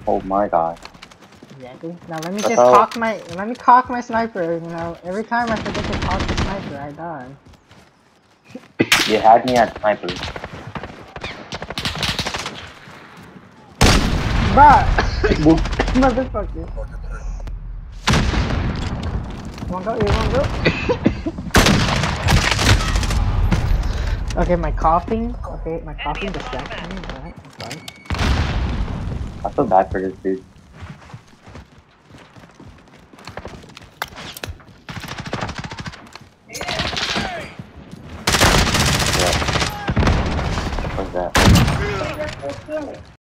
Oh my god. Exactly. Now let me That's just how cock my sniper. You know, every time I forget to cock the sniper, I die. you had me at sniper. Bruh! Motherfucker. One go, one go. Okay, my coughing. Okay, my coughing distracted me. Alright, I'm sorry. I feel bad for this dude.